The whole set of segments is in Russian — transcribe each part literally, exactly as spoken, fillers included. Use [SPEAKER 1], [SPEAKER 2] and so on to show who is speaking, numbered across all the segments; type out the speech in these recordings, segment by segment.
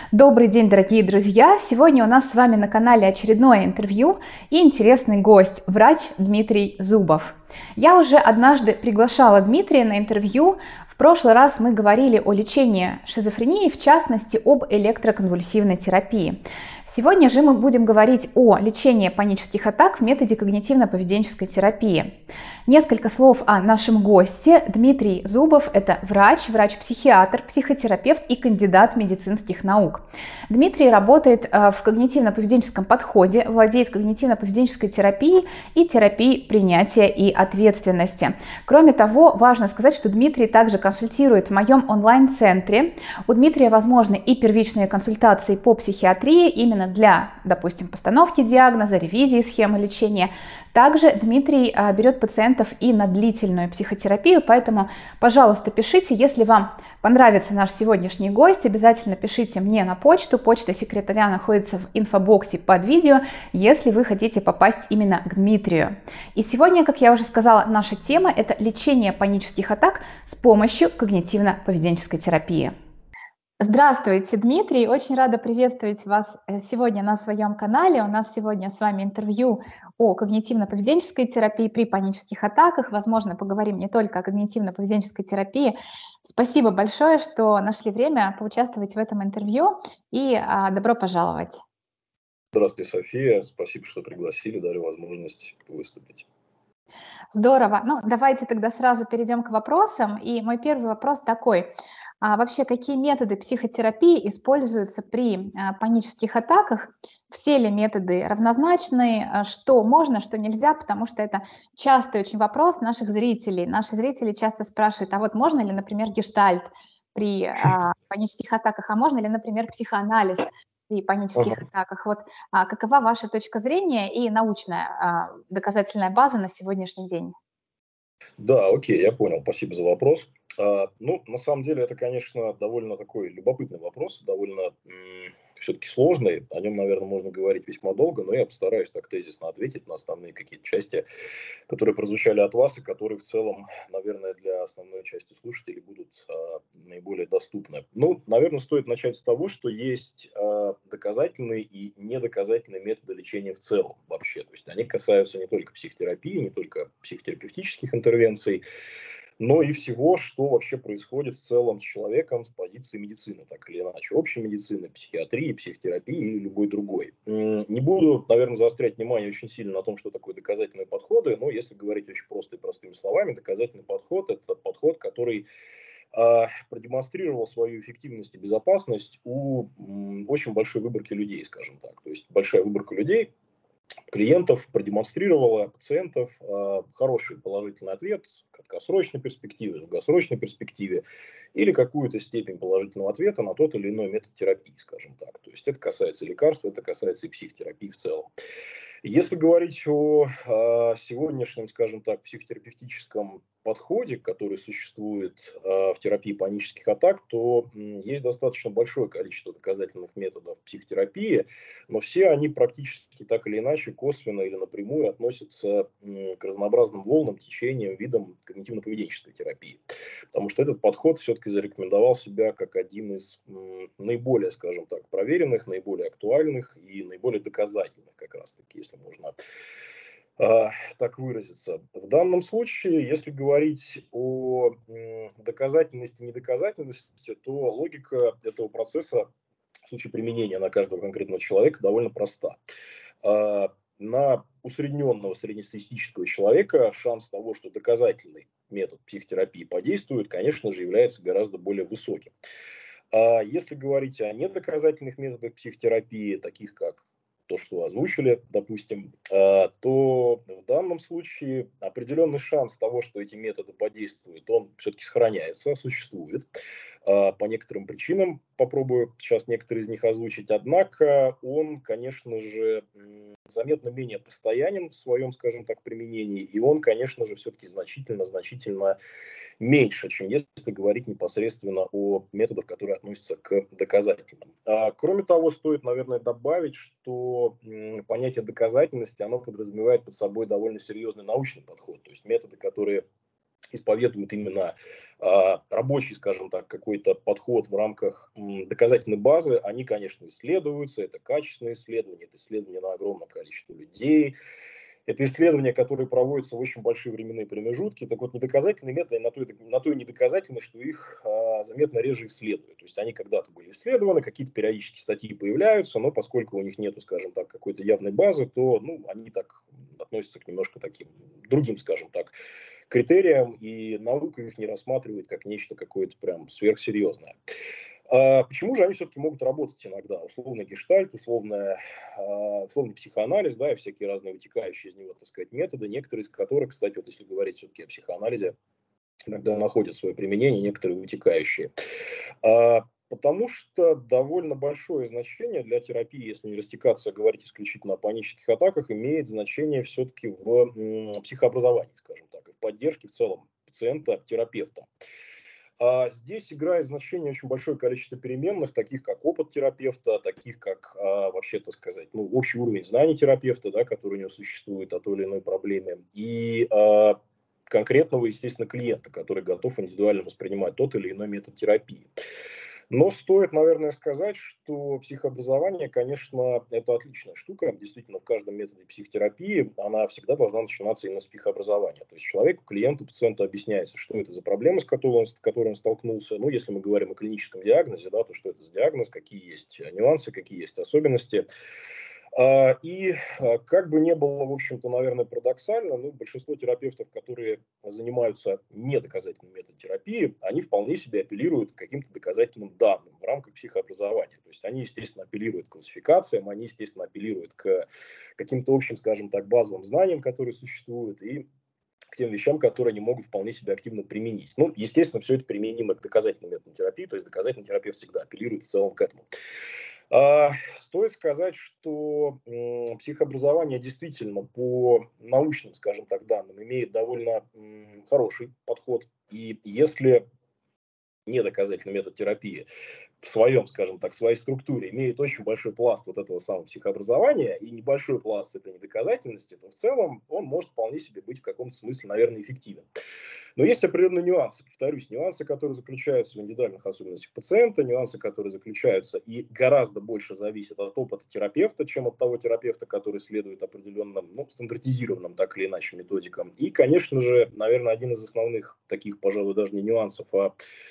[SPEAKER 1] Добрый день, дорогие друзья! Сегодня у нас с вами на канале очередное интервью и интересный гость, врач Дмитрий Зубов. Я уже однажды приглашала Дмитрия на интервью. В прошлый раз мы говорили о лечении шизофрении, в частности об электроконвульсивной терапии. Сегодня же мы будем говорить о лечении панических атак в методе когнитивно-поведенческой терапии. Несколько слов о нашем госте. Дмитрий Зубов – это врач, врач-психиатр, психотерапевт и кандидат медицинских наук. Дмитрий работает в когнитивно-поведенческом подходе, владеет когнитивно-поведенческой терапией и терапией принятия и ответственности. Кроме того, важно сказать, что Дмитрий также консультирует в моем онлайн-центре. У Дмитрия возможны и первичные консультации по психиатрии, именно для, допустим, постановки диагноза, ревизии схемы лечения. Также Дмитрий а, берет пациентов и на длительную психотерапию, поэтому, пожалуйста, пишите, если вам понравится наш сегодняшний гость, обязательно пишите мне на почту. Почта секретаря находится в инфобоксе под видео, если вы хотите попасть именно к Дмитрию. И сегодня, как я уже сказала, наша тема – это лечение панических атак с помощью когнитивно-поведенческой терапии. Здравствуйте, Дмитрий! Очень рада приветствовать вас сегодня на своем канале. У нас сегодня с вами интервью о когнитивно-поведенческой терапии при панических атаках. Возможно, поговорим не только о когнитивно-поведенческой терапии. Спасибо большое, что нашли время поучаствовать в этом интервью, и а, добро пожаловать.
[SPEAKER 2] Здравствуйте, София. Спасибо, что пригласили, дали возможность выступить.
[SPEAKER 1] Здорово. Ну, давайте тогда сразу перейдем к вопросам. И мой первый вопрос такой. А вообще, какие методы психотерапии используются при а, панических атаках? Все ли методы равнозначны? А Что можно, что нельзя? Потому что это частый очень вопрос наших зрителей. Наши зрители часто спрашивают, а вот можно ли, например, гештальт при а, панических атаках, а можно ли, например, психоанализ при панических
[SPEAKER 2] Ага.
[SPEAKER 1] атаках? Вот а, какова ваша точка зрения и научная а, доказательная база на сегодняшний день?
[SPEAKER 2] Да, окей, я понял. Спасибо за вопрос. А, ну, на самом деле, это, конечно, довольно такой любопытный вопрос, довольно все-таки сложный. О нем, наверное, можно говорить весьма долго, но я постараюсь так тезисно ответить на основные какие-то части, которые прозвучали от вас и которые в целом, наверное, для основной части слушателей будут а, наиболее доступны. Ну, наверное, стоит начать с того, что есть а, доказательные и недоказательные методы лечения в целом вообще. То есть они касаются не только психотерапии, не только психотерапевтических интервенций, но и всего, что вообще происходит в целом с человеком с позиции медицины, так или иначе, общей медицины, психиатрии, психотерапии или любой другой. М, Не буду, наверное, заострять внимание очень сильно на том, что такое доказательные подходы, но если говорить очень просто и простыми словами, доказательный подход – это подход, который а, продемонстрировал свою эффективность и безопасность у м, очень большой выборки людей, скажем так. То есть большая выборка людей, клиентов продемонстрировала пациентов э, хороший положительный ответ в краткосрочной перспективе, в долгосрочной перспективе или какую-то степень положительного ответа на тот или иной метод терапии, скажем так. То есть это касается лекарств, это касается и психотерапии в целом. Если говорить о, э, сегодняшнем, скажем так, психотерапевтическом подходе, который существует э, в терапии панических атак, то м, есть достаточно большое количество доказательных методов психотерапии, но все они практически так или иначе косвенно или напрямую относятся м, к разнообразным волнам, течениям, видам когнитивно-поведенческой терапии. Потому что этот подход все-таки зарекомендовал себя как один из м, наиболее, скажем так, проверенных, наиболее актуальных и наиболее доказательных, как раз-таки, если можно а, так выразиться. В данном случае, если говорить о м, доказательности и недоказательности, то логика этого процесса в случае применения на каждого конкретного человека довольно проста. А, На усредненного среднестатистического человека шанс того, что доказательный метод психотерапии подействует, конечно же, является гораздо более высоким. А если говорить о недоказательных методах психотерапии, таких как то, что озвучили, допустим, а, то в данном случае определенный шанс того, что эти методы подействуют, он все-таки сохраняется, существует. А, По некоторым причинам, попробую сейчас некоторые из них озвучить, однако он, конечно же, м, заметно менее постоянен в своем, скажем так, применении, и он, конечно же, все-таки значительно-значительно меньше, чем если говорить непосредственно о методах, которые относятся к доказательным. А, кроме того, стоит, наверное, добавить, что м, понятие доказательности, оно подразумевает под собой довольно серьезный научный подход, то есть методы, которые исповедуют именно а, рабочий, скажем так, какой-то подход в рамках м, доказательной базы, они, конечно, исследуются, это качественные исследования, это исследования на огромное количество людей, это исследования, которые проводятся в очень большие временные промежутки. Так вот, недоказательные методы на то, и- на то и недоказательны, что их а, заметно реже исследуют. То есть они когда-то были исследованы, какие-то периодически статьи появляются, но поскольку у них нету, скажем так, какой-то явной базы, то ну, они так относятся к немножко таким другим, скажем так, критериям, и наука их не рассматривает как нечто какое-то прям сверхсерьезное. А почему же они все-таки могут работать иногда? Условный гештальт, условная, а, условный психоанализ, да, и всякие разные вытекающие из него, так сказать, методы, некоторые из которых, кстати, вот если говорить все-таки о психоанализе, иногда находят свое применение, некоторые вытекающие. А, потому что довольно большое значение для терапии, если не растекаться, а говорить исключительно о панических атаках, имеет значение все-таки в м, психообразовании, скажем так, и в поддержке в целом пациента терапевтом. А здесь играет значение очень большое количество переменных, таких как опыт терапевта, таких как а, вообще, так сказать, ну, общий уровень знаний терапевта, да, который у него существует о той или иной проблеме, и а, конкретного, естественно, клиента, который готов индивидуально воспринимать тот или иной метод терапии. Но стоит, наверное, сказать, что психообразование, конечно, это отличная штука. Действительно, в каждом методе психотерапии она всегда должна начинаться именно с психообразования. То есть человеку, клиенту, пациенту объясняется, что это за проблемы, с которой он, с которой он столкнулся. Ну, если мы говорим о клиническом диагнозе, да, то что это за диагноз, какие есть нюансы, какие есть особенности. А, И а, как бы не было, в общем-то, наверное, парадоксально, но большинство терапевтов, которые занимаются недоказательной методотерапией, они вполне себе апеллируют к каким-то доказательным данным в рамках психообразования. То есть они, естественно, апеллируют к классификациям, они, естественно, апеллируют к каким-то общим, скажем так, базовым знаниям, которые существуют, и к тем вещам, которые они могут вполне себе активно применить. Ну, естественно, все это применимо к доказательным методам терапии, то есть доказательный терапевт всегда апеллирует в целом к этому. А, стоит сказать, что м, психообразование действительно по научным, скажем так, данным имеет довольно м, хороший подход. И если недоказательный метод терапии в своем, скажем так, в своей структуре имеет очень большой пласт вот этого самого психообразования и небольшой пласт этой недоказательности, то в целом он может вполне себе быть в каком-то смысле, наверное, эффективен. Но есть определенные нюансы, повторюсь, нюансы, которые заключаются в индивидуальных особенностях пациента, нюансы, которые заключаются и гораздо больше зависят от опыта терапевта, чем от того терапевта, который следует определенным, ну, стандартизированным так или иначе методикам. И, конечно же, наверное, один из основных таких, пожалуй, даже не нюансов, а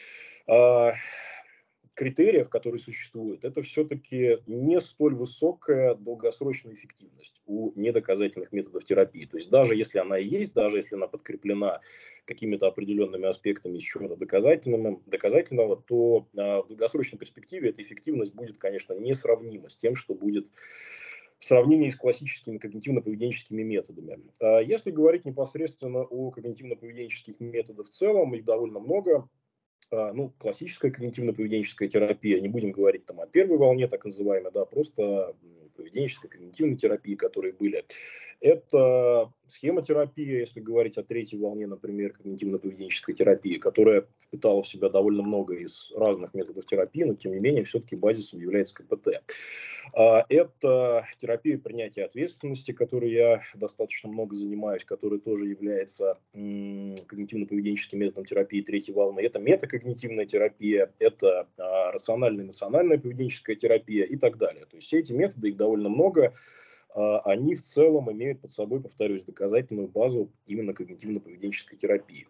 [SPEAKER 2] а, критериев, которые существуют, это все-таки не столь высокая долгосрочная эффективность у недоказательных методов терапии. То есть даже если она и есть, даже если она подкреплена какими-то определенными аспектами чего-то доказательного, доказательного, то а, в долгосрочной перспективе эта эффективность будет, конечно, несравнима с тем, что будет в сравнении с классическими когнитивно-поведенческими методами. А если говорить непосредственно о когнитивно-поведенческих методах в целом, их довольно много. А, ну, классическая когнитивно-поведенческая терапия, не будем говорить там о первой волне, так называемой, да, просто м, поведенческой, когнитивной терапии, которые были. Это схемотерапия, если говорить о третьей волне, например, когнитивно-поведенческой терапии, которая впитала в себя довольно много из разных методов терапии, но тем не менее все-таки базисом является ка пэ тэ. А, Это терапия принятия ответственности, которой я достаточно много занимаюсь, которая тоже является м, когнитивно-поведенческим методом терапии третьей волны. Это метакогнитивная терапия, это а, рациональная и эмоциональная поведенческая терапия и так далее. То есть все эти методы, их довольно много, а, они в целом имеют под собой, повторюсь, доказательную базу именно когнитивно-поведенческой терапии.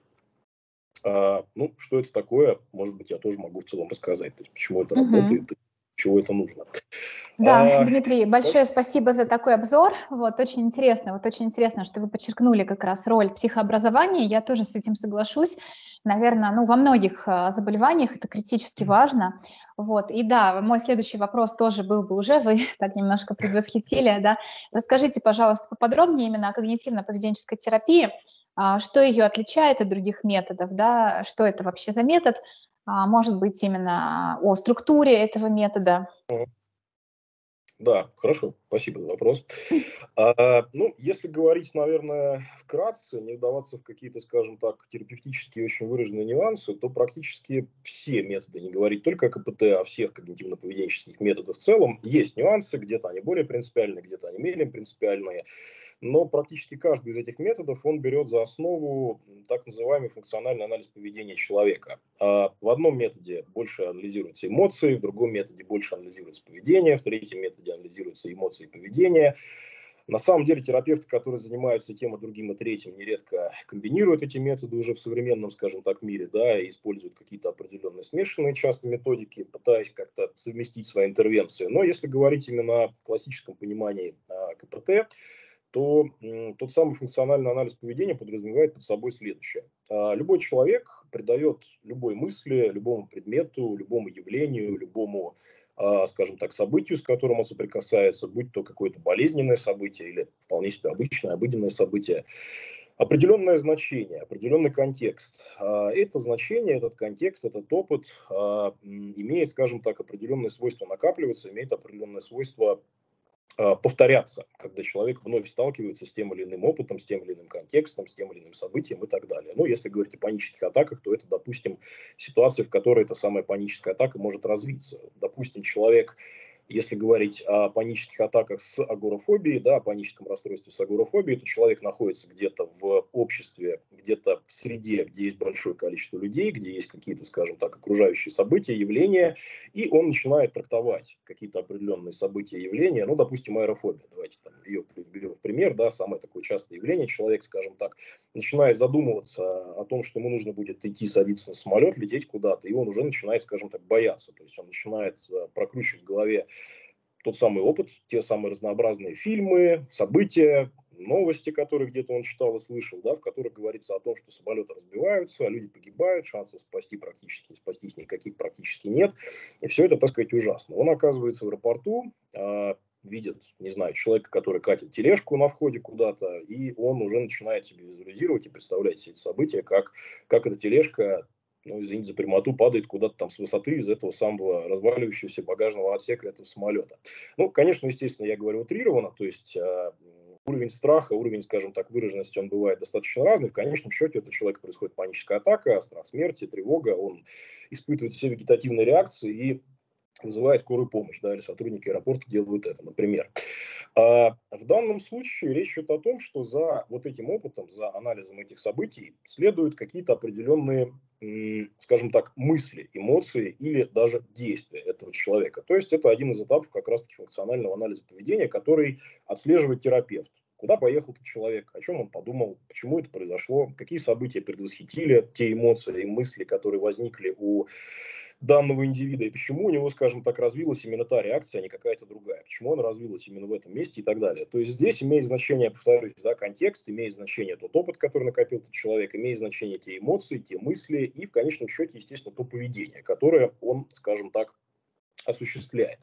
[SPEAKER 2] А, ну, что это такое, может быть, я тоже могу в целом рассказать, то есть почему это
[SPEAKER 1] Мгм.
[SPEAKER 2] работает, и чего это нужно.
[SPEAKER 1] Да,
[SPEAKER 2] А,
[SPEAKER 1] Дмитрий, большое спасибо за такой обзор. Вот, очень интересно. Вот очень интересно, что вы подчеркнули как раз роль психообразования. Я тоже с этим соглашусь. Наверное, ну, во многих а, заболеваниях это критически важно. Вот, и да, мой следующий вопрос тоже был бы уже, вы так немножко предвосхитили, да. Расскажите, пожалуйста, поподробнее именно о когнитивно-поведенческой терапии, а, что ее отличает от других методов, да, что это вообще за метод, а, может быть, именно о структуре этого метода.
[SPEAKER 2] Да, хорошо, спасибо за вопрос. А, ну, если говорить, наверное, вкратце, не вдаваться в какие-то, скажем так, терапевтические очень выраженные нюансы, то практически все методы, не говорить только о ка пэ тэ, а всех когнитивно-поведенческих методов в целом, есть нюансы, где-то они более принципиальные, где-то они менее принципиальные. но практически каждый из этих методов, он берет за основу так называемый функциональный анализ поведения человека. А в одном методе больше анализируются эмоции, в другом методе больше анализируется поведение, в третьем методе анализируются эмоции и поведение. На самом деле терапевты, которые занимаются тем и другим и третьим, нередко комбинируют эти методы уже в современном, скажем так, мире, да, и используют какие-то определенные смешанные часто методики, пытаясь как-то совместить свои интервенции. Но если говорить именно о классическом понимании а, ка пэ тэ, то м, тот самый функциональный анализ поведения подразумевает под собой следующее. А, любой человек придает любой мысли, любому предмету, любому явлению, любому, а, скажем так, событию, с которым он соприкасается, будь то какое-то болезненное событие или вполне себе обычное, обыденное событие, определенное значение, определенный контекст. А, это значение, этот контекст, этот опыт а, м, имеет, скажем так, определенное свойство накапливаться, имеет определенное свойство повторяться, когда человек вновь сталкивается с тем или иным опытом, с тем или иным контекстом, с тем или иным событием и так далее. Ну, если говорить о панических атаках, то это, допустим, ситуация, в которой эта самая паническая атака может развиться. Допустим, человек, если говорить о панических атаках с агорафобией, да, о паническом расстройстве с агорафобией, то человек находится где-то в обществе, где-то в среде, где есть большое количество людей, где есть какие-то, скажем так, окружающие события, явления, и он начинает трактовать какие-то определенные события, явления, ну, допустим, аэрофобия, давайте там ее приведем в пример, да, самое такое частое явление, человек, скажем так, начинает задумываться о том, что ему нужно будет идти садиться на самолет, лететь куда-то, и он уже начинает, скажем так, бояться, то есть он начинает прокручивать в голове тот самый опыт, те самые разнообразные фильмы, события, новости, которые где-то он читал и слышал, да, в которых говорится о том, что самолеты разбиваются, люди погибают, шансов спасти практически, спастись никаких практически нет. И все это, так сказать, ужасно. Он оказывается в аэропорту, э, видит, не знаю, человека, который катит тележку на входе куда-то, и он уже начинает себе визуализировать и представлять себе эти события, как, как эта тележка, ну, извините за прямоту, падает куда-то там с высоты из этого самого разваливающегося багажного отсека этого самолета. Ну, конечно, естественно, я говорю утрированно, то есть э, уровень страха, уровень, скажем так, выраженности, он бывает достаточно разный. В конечном счете, у человека происходит паническая атака, страх смерти, тревога, он испытывает все вегетативные реакции и вызывает скорую помощь, да, или сотрудники аэропорта делают это, например. А в данном случае речь идет о том, что за вот этим опытом, за анализом этих событий следуют какие-то определенные, скажем так, мысли, эмоции или даже действия этого человека. То есть это один из этапов как раз-таки функционального анализа поведения, который отслеживает терапевт. Куда поехал этот человек, о чем он подумал, почему это произошло, какие события предвосхитили те эмоции и мысли, которые возникли у данного индивида, и почему у него, скажем так, развилась именно та реакция, а не какая-то другая, почему она развилась именно в этом месте и так далее. То есть здесь имеет значение, повторюсь, да, контекст, имеет значение тот опыт, который накопил этот человек, имеет значение те эмоции, те мысли и, в конечном счете, естественно, то поведение, которое он, скажем так, осуществляет.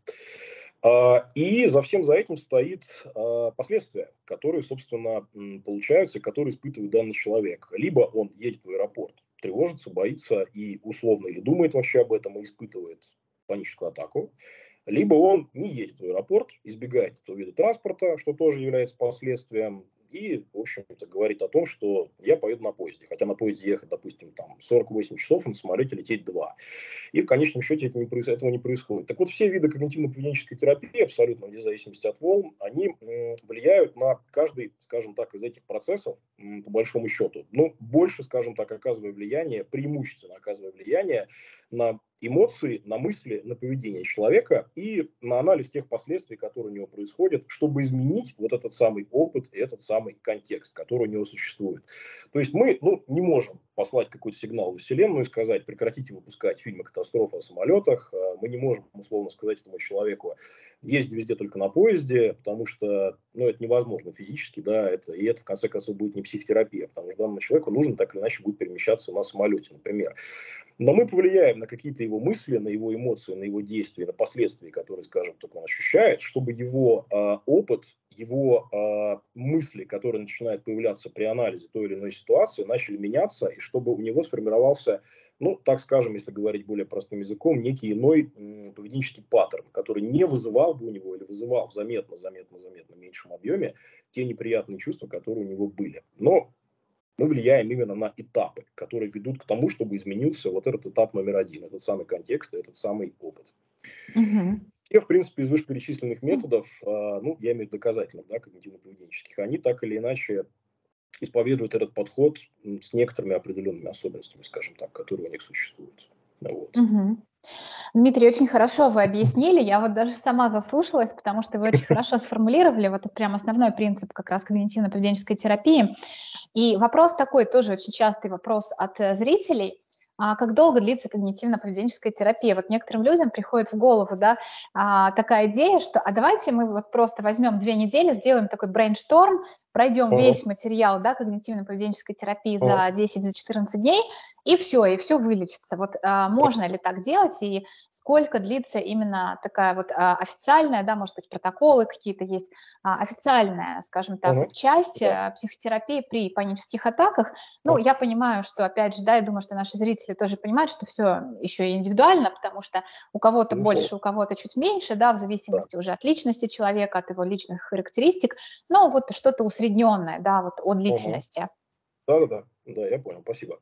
[SPEAKER 2] И за всем за этим стоит последствия, которые, собственно, получаются, которые испытывает данный человек. Либо он едет в аэропорт, тревожится, боится и условно или думает вообще об этом и испытывает паническую атаку, либо он не едет в аэропорт, избегает этого вида транспорта, что тоже является последствием, и, в общем-то, говорит о том, что я поеду на поезде. Хотя на поезде ехать, допустим, там сорок восемь часов, а на самолете лететь два. И в конечном счете это не, этого не происходит. Так вот, все виды когнитивно-поведенческой терапии, абсолютно вне зависимости от волн, они м, влияют на каждый, скажем так, из этих процессов, м, по большому счету. Ну, больше, скажем так, оказывая влияние, преимущественно оказывая влияние на эмоции, на мысли, на поведение человека и на анализ тех последствий, которые у него происходят, чтобы изменить вот этот самый опыт и этот самый контекст, который у него существует. То есть мы, ну, не можем послать какой-то сигнал во Вселенную и сказать, прекратите выпускать фильмы «Катастрофа» о самолетах. Мы не можем, условно сказать этому человеку, езди везде только на поезде, потому что, ну, это невозможно физически, да, это, и это, в конце концов, будет не психотерапия, потому что данному человеку нужно так или иначе будет перемещаться на самолете, например. Но мы повлияем на какие-то его мысли, на его эмоции, на его действия, на последствия, которые, скажем, только он ощущает, чтобы его э, опыт, его э, мысли, которые начинают появляться при анализе той или иной ситуации, начали меняться, и чтобы у него сформировался, ну, так скажем, если говорить более простым языком, некий иной м, поведенческий паттерн, который не вызывал бы у него или вызывал в заметно, заметно, заметно меньшем объеме те неприятные чувства, которые у него были. Но мы влияем именно на этапы, которые ведут к тому, чтобы изменился вот этот этап номер один, этот самый контекст, этот самый опыт.
[SPEAKER 1] Угу.
[SPEAKER 2] все, в принципе, из вышеперечисленных методов, а, ну, я имею в виду доказательных, да, когнитивно-поведенческих, они так или иначе исповедуют этот подход с некоторыми определенными особенностями, скажем так, которые у них существуют. Вот.
[SPEAKER 1] Мгм. Дмитрий, очень хорошо вы объяснили. Я вот даже сама заслушалась, потому что вы очень хорошо сформулировали вот это прям основной принцип как раз когнитивно-поведенческой терапии. И вопрос такой, тоже очень частый вопрос от э, зрителей. А как долго длится когнитивно-поведенческая терапия? Вот некоторым людям приходит в голову, да, а, такая идея, что а давайте мы вот просто возьмем две недели, сделаем такой брейншторм, пройдем
[SPEAKER 2] Ага,
[SPEAKER 1] весь материал, да, когнитивно-поведенческой терапии
[SPEAKER 2] ага.
[SPEAKER 1] за десять-четырнадцать дней, и все, и все вылечится. Вот а, можно ли так делать, и сколько длится именно такая вот а, официальная, да, может быть, протоколы какие-то есть, а, официальная, скажем так,
[SPEAKER 2] Ага.
[SPEAKER 1] вот часть
[SPEAKER 2] Да.
[SPEAKER 1] э, психотерапии при панических атаках. Ну,
[SPEAKER 2] Ага.
[SPEAKER 1] я понимаю, что, опять же, да, я думаю, что наши зрители тоже понимают, что все еще и индивидуально, потому что у кого-то
[SPEAKER 2] Безусловно.
[SPEAKER 1] больше, у кого-то чуть меньше, да, в
[SPEAKER 2] Да.
[SPEAKER 1] зависимости уже от личности человека, от его личных характеристик, но вот что-то усредненное, да, вот о
[SPEAKER 2] Ага.
[SPEAKER 1] длительности.
[SPEAKER 2] Да-да-да, да, я понял, спасибо.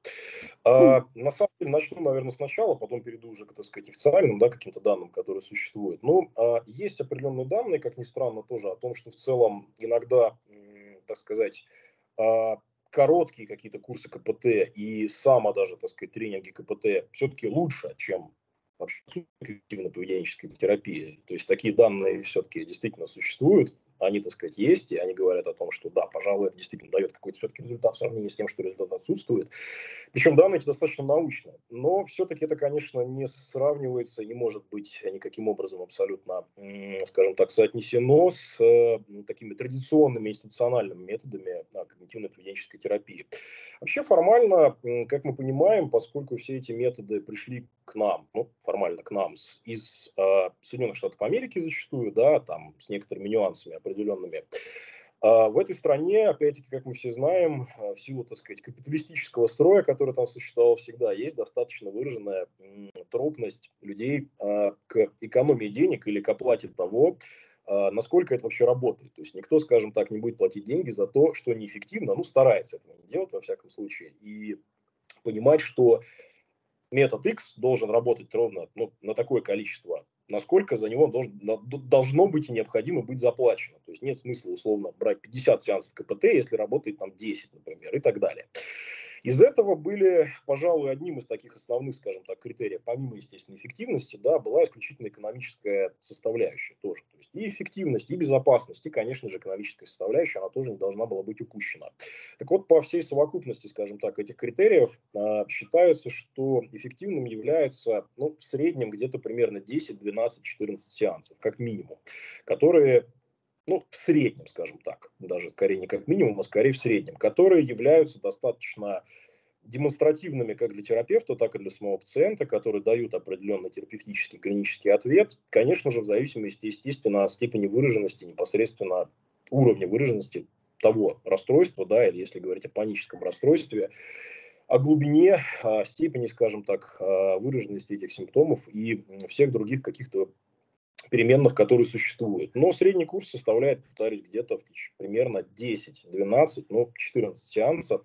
[SPEAKER 2] А, на самом деле, начну, наверное, сначала, потом перейду уже к, так сказать, официальным, да, каким-то данным, которые существуют. Ну, а, есть определенные данные, как ни странно, тоже о том, что в целом иногда, м, так сказать, а, короткие какие-то курсы КПТ и само даже, так сказать, тренинги КПТ все-таки лучше, чем вообще когнитивно-поведенческая терапия. То есть такие данные все-таки действительно существуют, они, так сказать, есть, и они говорят о том, что да, пожалуй, это действительно дает какой-то все-таки результат в сравнении с тем, что результат отсутствует. Причем данные эти достаточно научные. Но все-таки это, конечно, не сравнивается, не может быть никаким образом абсолютно, скажем так, соотнесено с э, такими традиционными институциональными методами а, когнитивно-поведенческой терапии. Вообще формально, м, как мы понимаем, поскольку все эти методы пришли к нам, ну, формально к нам, с, из э, Соединенных Штатов Америки зачастую, да, там с некоторыми нюансами определенными, а в этой стране, опять-таки, как мы все знаем, а, в силу, так сказать, капиталистического строя, который там существовал всегда, есть достаточно выраженная м, тропность людей а, к экономии денег или к оплате того, а, насколько это вообще работает. То есть никто, скажем так, не будет платить деньги за то, что неэффективно, ну, старается этого не делать во всяком случае, и понимать, что метод X должен работать ровно, ну, на такое количество, насколько за него должен, должно быть и необходимо быть заплачено. То есть нет смысла условно брать пятьдесят сеансов КПТ, если работает там десять, например, и так далее. Из этого были, пожалуй, одним из таких основных, скажем так, критериев, помимо естественной эффективности, да, была исключительно экономическая составляющая тоже. То есть и эффективность, и безопасность, и, конечно же, экономическая составляющая, она тоже не должна была быть упущена. Так вот, по всей совокупности, скажем так, этих критериев э, считается, что эффективным является, ну, в среднем где-то примерно десять, двенадцать, четырнадцать сеансов, как минимум, которые, ну, в среднем, скажем так, даже скорее не как минимум, а скорее в среднем, которые являются достаточно демонстративными как для терапевта, так и для самого пациента, которые дают определенный терапевтический клинический ответ, конечно же, в зависимости, естественно, от степени выраженности, непосредственно уровня выраженности того расстройства, да, или если говорить о паническом расстройстве, о глубине, о степени, скажем так, выраженности этих симптомов и всех других каких-то переменных, которые существуют. Но средний курс составляет, повторюсь, где-то примерно десять-двенадцать, ну, четырнадцать сеансов,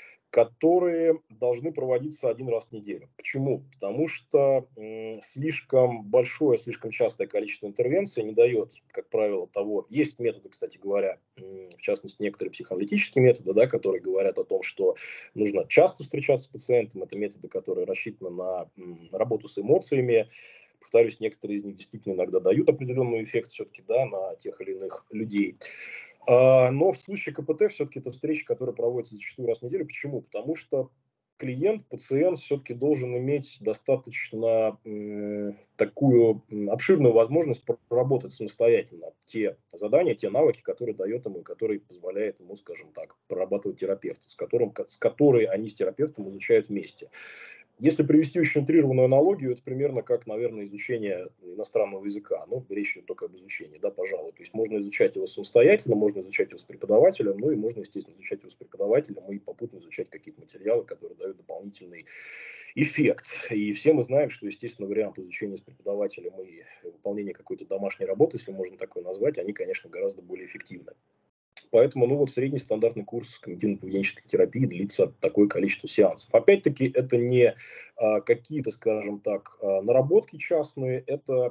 [SPEAKER 2] которые должны проводиться один раз в неделю. Почему? Потому что м, слишком большое, слишком частое количество интервенций не дает, как правило, того. Есть методы, кстати говоря, м, в частности, некоторые психоаналитические методы, да, которые говорят о том, что нужно часто встречаться с пациентом. Это методы, которые рассчитаны на м, работу с эмоциями. Повторюсь, некоторые из них действительно иногда дают определенный эффект все-таки, да, на тех или иных людей. А, но в случае КПТ все-таки это встреча, которая проводится зачастую раз в неделю. Почему? Потому что клиент, пациент все-таки должен иметь достаточно м, такую м, обширную возможность проработать самостоятельно те задания, те навыки, которые дает ему, которые позволяет ему, скажем так, прорабатывать терапевт, с которым, с которой они с терапевтом изучают вместе. Если привести очень утрированную аналогию, это примерно как, наверное, изучение иностранного языка. Ну, речь идет только об изучении, да, пожалуй. То есть можно изучать его самостоятельно, можно изучать его с преподавателем, ну и можно, естественно, изучать его с преподавателем и попутно изучать какие-то материалы, которые дают дополнительный эффект. И все мы знаем, что, естественно, вариант изучения с преподавателем и выполнения какой-то домашней работы, если можно такое назвать, они, конечно, гораздо более эффективны. Поэтому, ну вот средний стандартный курс когнитивно-поведенческой терапии длится такое количество сеансов. Опять-таки, это не а, какие-то, скажем так, а, наработки частные, это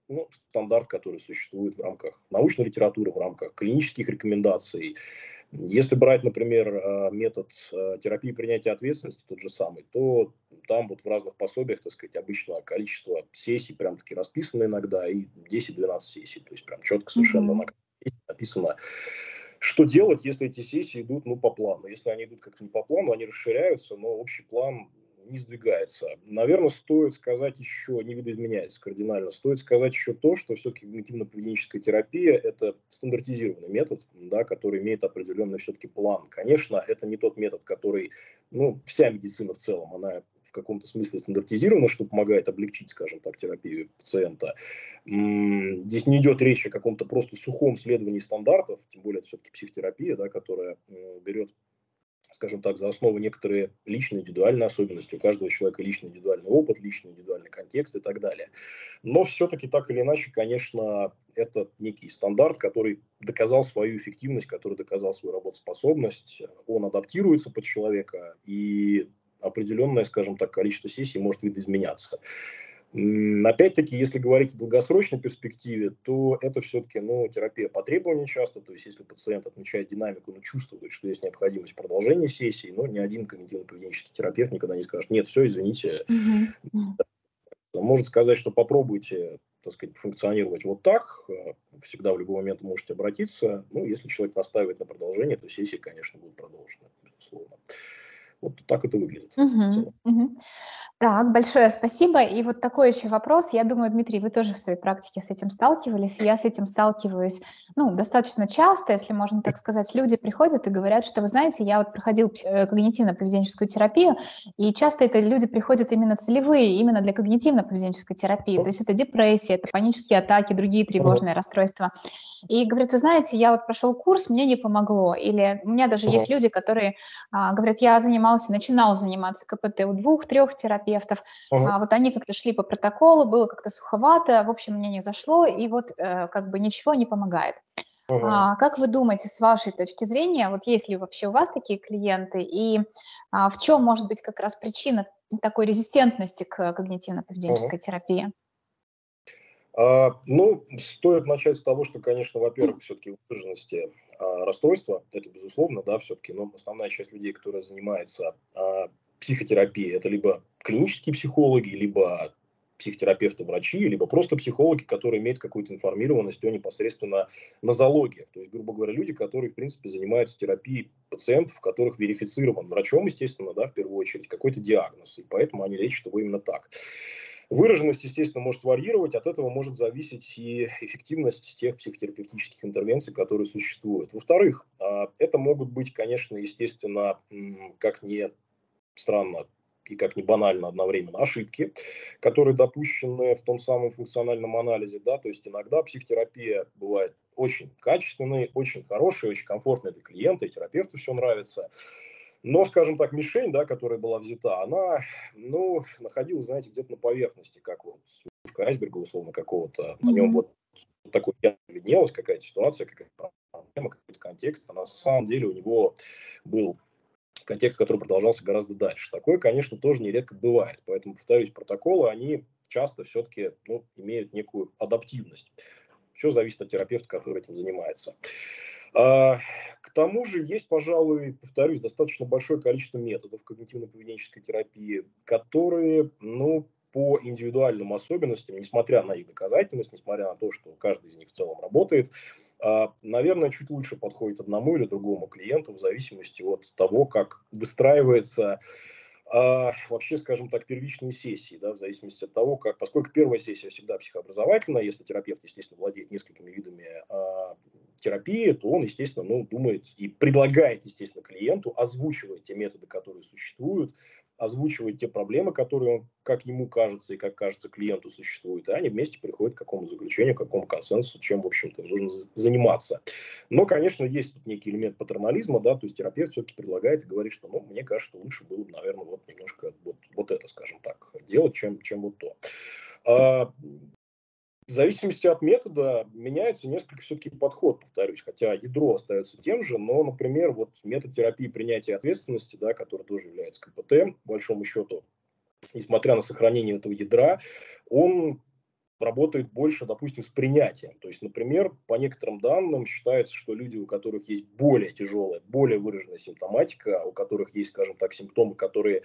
[SPEAKER 2] ну, стандарт, который существует в рамках научной литературы, в рамках клинических рекомендаций. Если брать, например, э, метод э, терапии принятия ответственности, тот же самый, то там вот в разных пособиях, так сказать, обычно количество сессий прям-таки расписано иногда, и десять-двенадцать сессий, то есть прям четко совершенно
[SPEAKER 1] Мгм.
[SPEAKER 2] написано, что делать, если эти сессии идут, ну, по плану. Если они идут как-то не по плану, они расширяются, но общий план не сдвигается. Наверное, стоит сказать еще, не видоизменяется кардинально, стоит сказать еще то, что все-таки когнитивно-поведенческая терапия – это стандартизированный метод, да, который имеет определенный все-таки план. Конечно, это не тот метод, который, ну, вся медицина в целом, она в каком-то смысле стандартизирована, что помогает облегчить, скажем так, терапию пациента. Здесь не идет речь о каком-то просто сухом следовании стандартов, тем более это все-таки психотерапия, да, которая берет, скажем так, за основу некоторые личные, индивидуальные особенности. У каждого человека личный, индивидуальный опыт, личный, индивидуальный контекст и так далее. Но все-таки так или иначе, конечно, это некий стандарт, который доказал свою эффективность, который доказал свою работоспособность. Он адаптируется под человека, и определенное, скажем так, количество сессий может видоизменяться. Опять-таки, если говорить о долгосрочной перспективе, то это все-таки, ну, терапия по требованию часто. То есть, если пациент отмечает динамику, но чувствует, что есть необходимость продолжения сессии, но ни один когнитивно-поведенческий терапевт никогда не скажет: нет, все, извините.
[SPEAKER 1] Мгм. Мгм.
[SPEAKER 2] Он может сказать, что попробуйте, так сказать, функционировать вот так. Всегда в любой момент можете обратиться. Ну, если человек настаивает на продолжении, то сессии, конечно, будут продолжены, безусловно. Вот так это выглядит в
[SPEAKER 1] Мгм.
[SPEAKER 2] целом.
[SPEAKER 1] Мгм. Так, большое спасибо. И вот такой еще вопрос. Я думаю, Дмитрий, вы тоже в своей практике с этим сталкивались. Я с этим сталкиваюсь, ну, достаточно часто, если можно так сказать. Люди приходят и говорят, что, вы знаете, я вот проходил пс- э, когнитивно-поведенческую терапию, и часто это люди приходят именно целевые, именно для когнитивно-поведенческой терапии. То есть это депрессия, это панические атаки, другие тревожные расстройства. И говорит: вы знаете, я вот прошел курс, мне не помогло. Или у меня даже есть люди, которые а, говорят: я занимался, начинал заниматься КПТ у двух-трех терапевтов, а, вот они как-то шли по протоколу, было как-то суховато, в общем, мне не зашло, и вот э, как бы ничего не помогает. А, как вы думаете, с вашей точки зрения, вот есть ли вообще у вас такие клиенты, и а, в чем может быть как раз причина такой резистентности к когнитивно-поведенческой терапии?
[SPEAKER 2] А, ну, стоит начать с того, что, конечно, во-первых, все-таки выраженности а, расстройства, это безусловно, да, все-таки, но основная часть людей, которая занимается а, психотерапией, это либо клинические психологи, либо психотерапевты, врачи, либо просто психологи, которые имеют какую-то информированность о непосредственно нозологии. То есть, грубо говоря, люди, которые, в принципе, занимаются терапией пациентов, у которых верифицирован врачом, естественно, да, в первую очередь, какой-то диагноз, и поэтому они лечат его именно так. Выраженность, естественно, может варьировать, от этого может зависеть и эффективность тех психотерапевтических интервенций, которые существуют. Во-вторых, а, это могут быть, конечно, естественно, как ни странно и как ни банально одновременно, ошибки, которые допущены в том самом функциональном анализе. Да? То есть иногда психотерапия бывает очень качественной, очень хорошей, очень комфортной для клиента, и терапевту все нравится. Но, скажем так, мишень, да, которая была взята, она, ну, находилась, знаете, где-то на поверхности, как вот верхушка айсберга, условно, какого-то. На нем
[SPEAKER 1] Мгм.
[SPEAKER 2] вот такой виднелась какая-то ситуация, какая-то проблема, какой-то контекст. А на самом деле у него был контекст, который продолжался гораздо дальше. Такое, конечно, тоже нередко бывает. Поэтому, повторюсь, протоколы, они часто все-таки, ну, имеют некую адаптивность. Все зависит от терапевта, который этим занимается. А, К тому же есть, пожалуй, повторюсь, достаточно большое количество методов когнитивно-поведенческой терапии, которые, ну, по индивидуальным особенностям, несмотря на их доказательность, несмотря на то, что каждый из них в целом работает, а, наверное, чуть лучше подходит одному или другому клиенту в зависимости от того, как выстраивается а, вообще, скажем так, первичные сессии, да, в зависимости от того, как, поскольку первая сессия всегда психообразовательная, если терапевт, естественно, владеет несколькими видами а, терапии, то он, естественно, ну, думает и предлагает, естественно, клиенту, озвучивать те методы, которые существуют, озвучивать те проблемы, которые, как ему кажется и как кажется клиенту, существуют, и они вместе приходят к какому заключению, к какому консенсусу, чем, в общем-то, нужно заниматься. Но, конечно, есть тут некий элемент патернализма, да, то есть терапевт все-таки предлагает и говорит, что, ну, мне кажется, что лучше было бы, наверное, вот немножко вот, вот это, скажем так, делать, чем, чем вот то. А, в зависимости от метода меняется несколько все-таки подход, повторюсь, хотя ядро остается тем же, но, например, вот метод терапии принятия ответственности, да, который тоже является КПТ, по большому счету, несмотря на сохранение этого ядра, он работает больше, допустим, с принятием. То есть, например, по некоторым данным считается, что люди, у которых есть более тяжелая, более выраженная симптоматика, у которых есть, скажем так, симптомы, которые,